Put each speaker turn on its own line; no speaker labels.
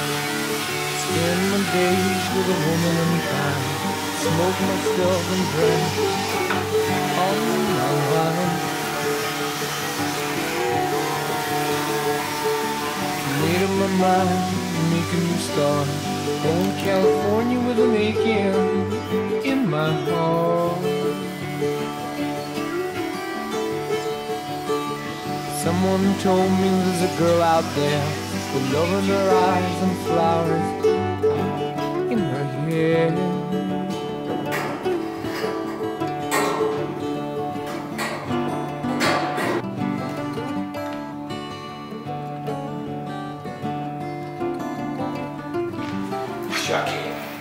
Spend my days with a woman and kind, smoke my stuff and drink all my wine. Made up my mind, make a new start, going to California with an aching in my heart. Someone told me there's a girl out there with love in her eyes and flowers in her hair.
Shocking.